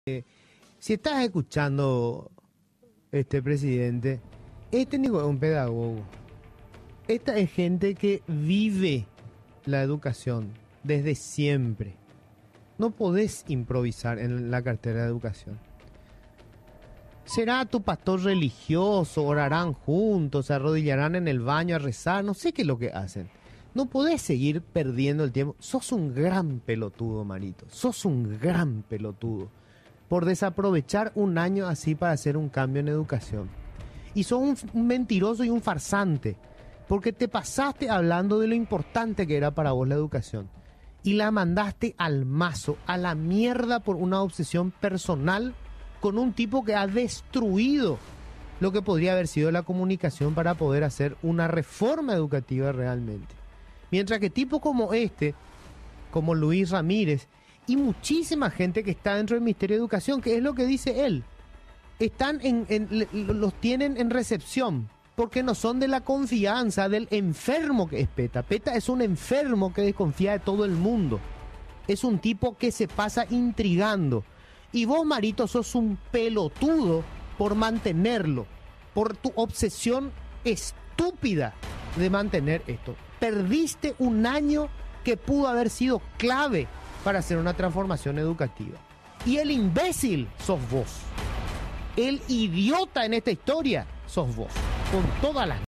Si estás escuchando presidente, Nico es un pedagogo. Esta es gente que vive la educación desde siempre. No podés improvisar en la cartera de educación. Será tu pastor religioso, orarán juntos, se arrodillarán en el baño a rezar, no sé qué es lo que hacen. No podés seguir perdiendo el tiempo. Sos un gran pelotudo, Marito. Sos un gran pelotudo por desaprovechar un año así para hacer un cambio en educación. Y sos un mentiroso y un farsante, porque te pasaste hablando de lo importante que era para vos la educación y la mandaste al mazo, a la mierda, por una obsesión personal con un tipo que ha destruido lo que podría haber sido la comunicación para poder hacer una reforma educativa realmente. Mientras que tipos como como Luis Ramírez y muchísima gente que está dentro del Ministerio de Educación, que es lo que dice él, los tienen en recepción porque no son de la confianza del enfermo que es Peta. Peta es un enfermo que desconfía de todo el mundo. Es un tipo que se pasa intrigando. Y vos, Marito, sos un pelotudo por mantenerlo, por tu obsesión estúpida de mantener esto. Perdiste un año que pudo haber sido clave para hacer una transformación educativa. Y el imbécil sos vos. El idiota en esta historia sos vos. Con todas las